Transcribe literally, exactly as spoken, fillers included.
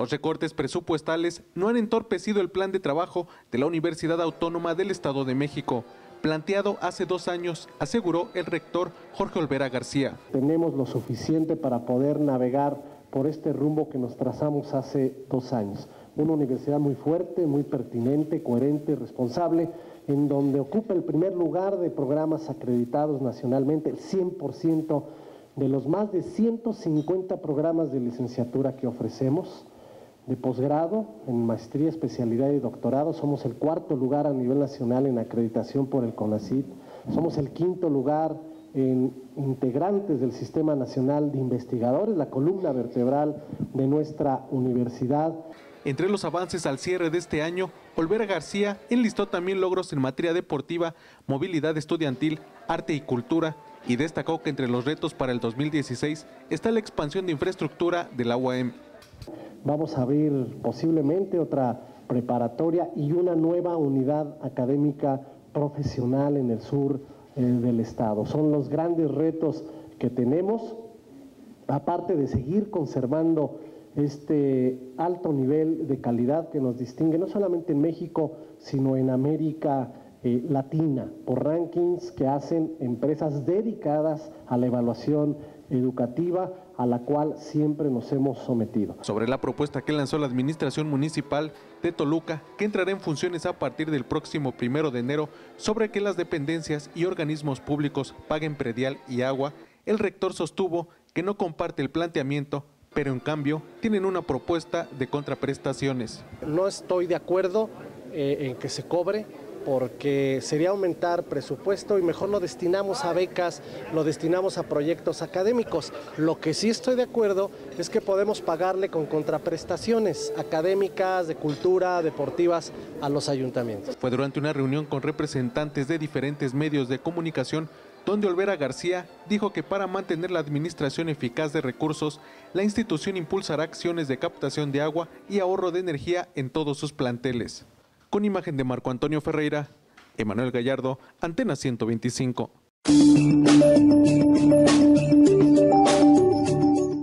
Los recortes presupuestales no han entorpecido el plan de trabajo de la Universidad Autónoma del Estado de México, planteado hace dos años, aseguró el rector Jorge Olvera García. Tenemos lo suficiente para poder navegar por este rumbo que nos trazamos hace dos años. Una universidad muy fuerte, muy pertinente, coherente, responsable, en donde ocupa el primer lugar de programas acreditados nacionalmente, el cien por ciento de los más de ciento cincuenta programas de licenciatura que ofrecemos, de posgrado, en maestría, especialidad y doctorado. Somos el cuarto lugar a nivel nacional en acreditación por el CONACYT, somos el quinto lugar en integrantes del Sistema Nacional de Investigadores, la columna vertebral de nuestra universidad. Entre los avances al cierre de este año, Olvera García enlistó también logros en materia deportiva, movilidad estudiantil, arte y cultura, y destacó que entre los retos para el dos mil dieciséis está la expansión de infraestructura de la U A M. Vamos a abrir posiblemente otra preparatoria y una nueva unidad académica profesional en el sur eh, del estado. Son los grandes retos que tenemos, aparte de seguir conservando este alto nivel de calidad que nos distingue no solamente en México, sino en América eh, Latina, por rankings que hacen empresas dedicadas a la evaluación educativa, a la cual siempre nos hemos sometido. Sobre la propuesta que lanzó la Administración Municipal de Toluca, que entrará en funciones a partir del próximo primero de enero, sobre que las dependencias y organismos públicos paguen predial y agua, el rector sostuvo que no comparte el planteamiento, pero en cambio tienen una propuesta de contraprestaciones. No estoy de acuerdo eh, en que se cobre, porque sería aumentar presupuesto y mejor lo destinamos a becas, lo destinamos a proyectos académicos. Lo que sí estoy de acuerdo es que podemos pagarle con contraprestaciones académicas, de cultura, deportivas a los ayuntamientos. Fue durante una reunión con representantes de diferentes medios de comunicación donde Olvera García dijo que para mantener la administración eficaz de recursos, la institución impulsará acciones de captación de agua y ahorro de energía en todos sus planteles. Con imagen de Marco Antonio Ferreira, Emanuel Gallardo, Antena ciento veinticinco.